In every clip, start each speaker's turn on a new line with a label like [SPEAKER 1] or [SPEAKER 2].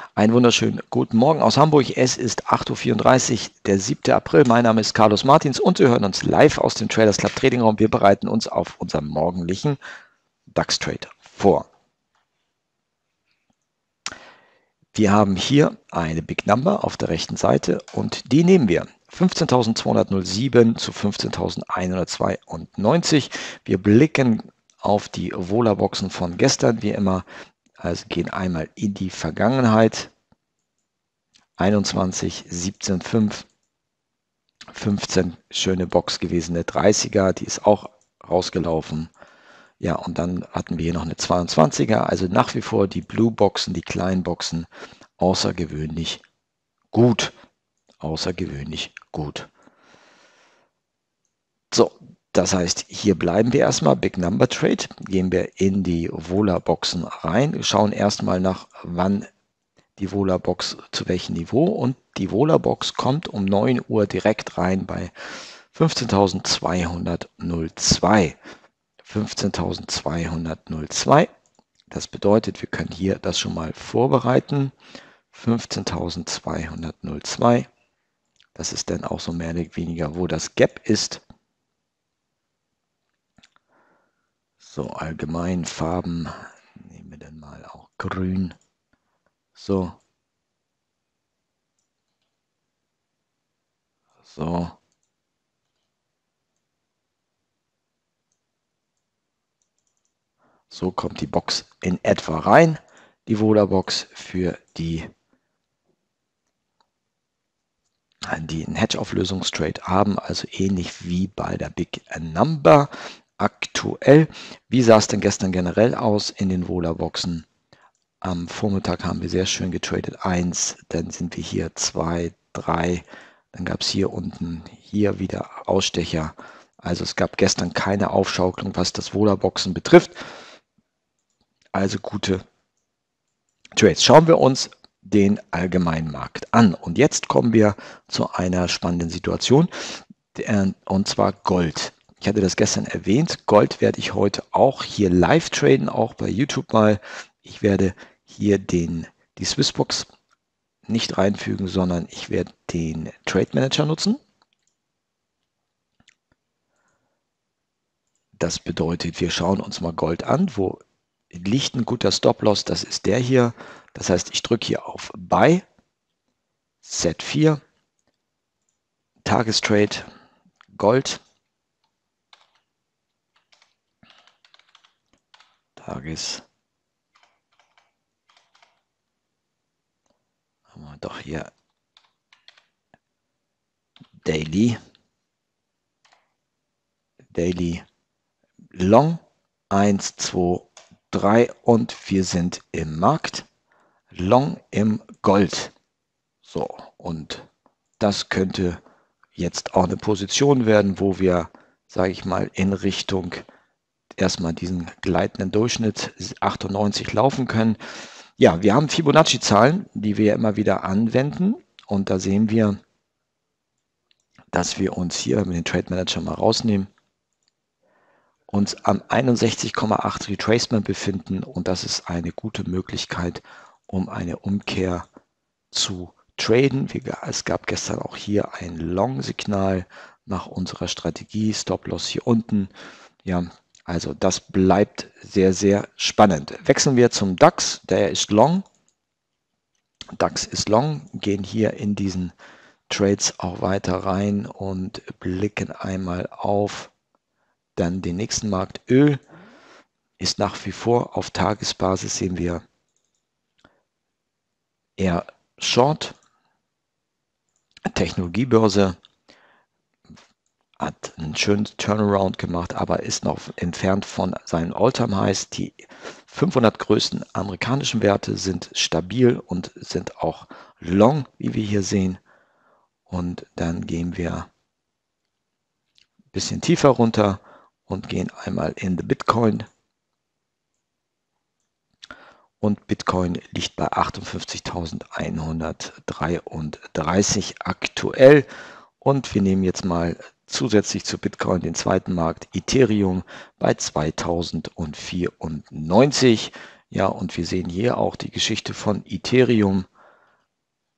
[SPEAKER 1] Einen wunderschönen guten Morgen aus Hamburg. Es ist 8:34 Uhr, der 7. April. Mein Name ist Carlos Martins und wir hören uns live aus dem Traders Club Trading Raum. Wir bereiten uns auf unseren morgendlichen DAX-Trade vor. Wir haben hier eine Big Number auf der rechten Seite und die nehmen wir. 15.207 zu 15.192. Wir blicken auf die Vola-Boxen von gestern, wie immer. Also gehen einmal in die Vergangenheit. 21, 17, 5, 15, schöne Box gewesen, eine 30er, die ist auch rausgelaufen. Ja, und dann hatten wir hier noch eine 22er, also nach wie vor die Blue Boxen, die kleinen Boxen, außergewöhnlich gut. Außergewöhnlich gut. So, das heißt, hier bleiben wir erstmal, Big Number Trade, gehen wir in die Vola-Boxen rein, schauen erstmal nach, wann die Vola-Box zu welchem Niveau, und die Vola-Box kommt um 9 Uhr direkt rein bei 15.202. 15.202. Das bedeutet, wir können hier das schon mal vorbereiten. 15.202. Das ist dann auch so mehr oder weniger, wo das Gap ist. So, allgemein Farben nehmen wir dann mal auch grün. So. So. So kommt die Box in etwa rein, die Vola-Box für die einen Hedge-Auflösungstrade haben, also ähnlich wie bei der Big Number aktuell. Wie sah es denn gestern generell aus in den Vola-Boxen? Am Vormittag haben wir sehr schön getradet, 1, dann sind wir hier 2, 3, dann gab es hier unten, hier wieder Ausstecher. Also es gab gestern keine Aufschaukelung, was das Vola-Boxen betrifft. Also gute Trades. Schauen wir uns den Allgemeinmarkt an. Und jetzt kommen wir zu einer spannenden Situation, und zwar Gold. Ich hatte das gestern erwähnt, Gold werde ich heute auch hier live traden, auch bei YouTube mal. Ich werde hier die Swissbox nicht reinfügen, sondern ich werde den Trade Manager nutzen. Das bedeutet, wir schauen uns mal Gold an, wo liegt ein guter Stop-Loss, das ist der hier. Das heißt, ich drücke hier auf Buy, Z4, Tagestrade, Gold, haben wir doch hier Daily Long, 1, 2, 3 und wir sind im Markt. Long im Gold. So, und das könnte jetzt auch eine Position werden, wo wir, sage ich mal, in Richtung erstmal diesen gleitenden Durchschnitt 98 laufen können. Ja, wir haben Fibonacci-Zahlen, die wir immer wieder anwenden, und da sehen wir, dass wir uns hier mit dem Trade Manager mal rausnehmen, uns am 61,8 Retracement befinden, und das ist eine gute Möglichkeit, um eine Umkehr zu traden. Es gab gestern auch hier ein Long-Signal nach unserer Strategie, Stop-Loss hier unten. Ja, also das bleibt sehr, sehr spannend. Wechseln wir zum DAX, der ist Long. DAX ist Long, gehen hier in diesen Trades auch weiter rein und blicken einmal auf dann den nächsten Markt. Öl ist nach wie vor auf Tagesbasis, sehen wir eher Short. Technologiebörse hat einen schönen Turnaround gemacht, aber ist noch entfernt von seinen All-Time-Highs. Die 500 größten amerikanischen Werte sind stabil und sind auch long, wie wir hier sehen. Und dann gehen wir ein bisschen tiefer runter und gehen einmal in the Bitcoin. Und Bitcoin liegt bei 58.133 aktuell. Und wir nehmen jetzt mal zusätzlich zu Bitcoin den zweiten Markt, Ethereum, bei 2094. Ja, und wir sehen hier auch die Geschichte von Ethereum.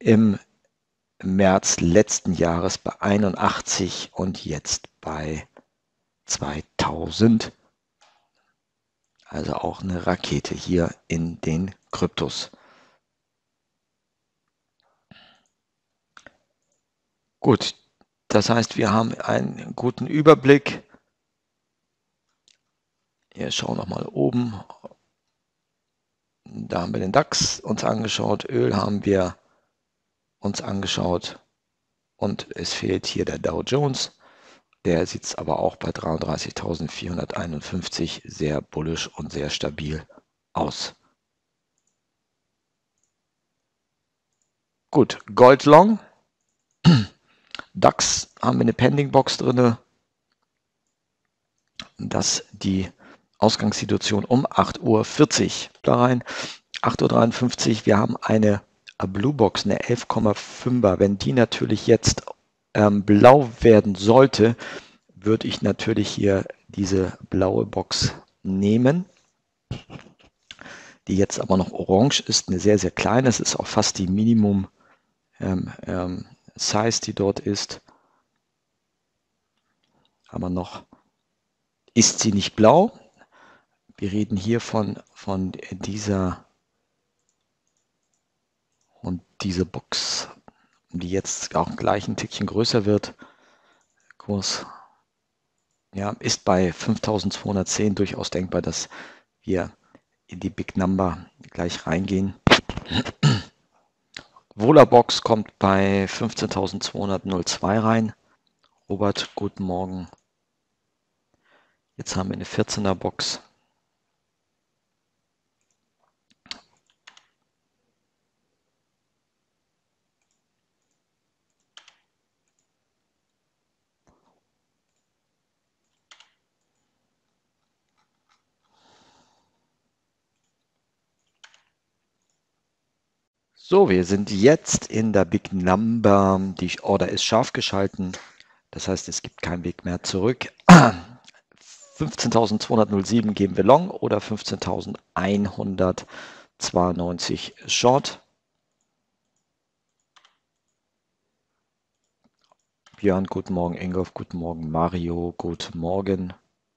[SPEAKER 1] im März letzten Jahres bei 81 und jetzt bei 2000. Also auch eine Rakete hier in den Kryptos. Gut, das heißt, wir haben einen guten Überblick. Hier schauen wir mal oben. Da haben wir den DAX uns angeschaut, Öl haben wir uns angeschaut und es fehlt hier der Dow Jones. Der sieht aber auch bei 33.451 sehr bullisch und sehr stabil aus. Gut, Gold Long. DAX haben wir eine Pending Box drin. Das die Ausgangssituation um 8:40 Uhr da rein. 8:53 Uhr, wir haben eine Blue Box, eine 11,5er. Wenn die natürlich jetzt blau werden sollte, würde ich natürlich hier diese blaue Box nehmen, die jetzt aber noch orange ist, eine sehr, sehr kleine. Es ist auch fast die Minimum Size, die dort ist. Aber noch ist sie nicht blau. Wir reden hier von dieser Box, die jetzt auch gleich ein Tickchen größer wird. Kurs ist bei 5.210 durchaus denkbar, dass wir in die Big Number gleich reingehen. Vola Box kommt bei 15.202 rein. Robert, guten Morgen. Jetzt haben wir eine 14er Box. So, wir sind jetzt in der Big Number. Die Order ist scharf geschalten. Das heißt, es gibt keinen Weg mehr zurück. 15.207 geben wir Long oder 15.192 Short. Björn, guten Morgen. Ingolf, guten Morgen. Mario, guten Morgen.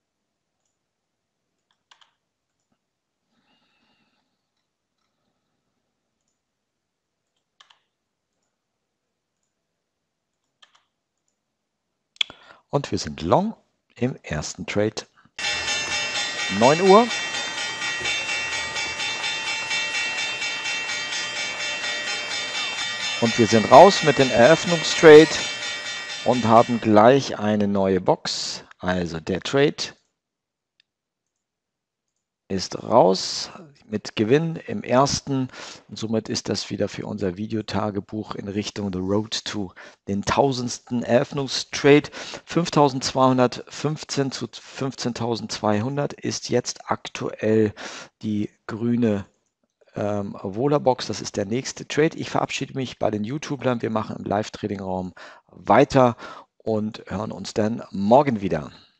[SPEAKER 1] Und wir sind Long im ersten Trade. 9 Uhr. Und wir sind raus mit dem Eröffnungstrade und haben gleich eine neue Box. Also der Trade ist raus mit Gewinn im ersten. Und somit ist das wieder für unser Videotagebuch in Richtung The Road to den 1000. Eröffnungstrade. 5.215 zu 15.200 ist jetzt aktuell die grüne Vola Box. Das ist der nächste Trade. Ich verabschiede mich bei den YouTubern. Wir machen im Live-Trading-Raum weiter und hören uns dann morgen wieder.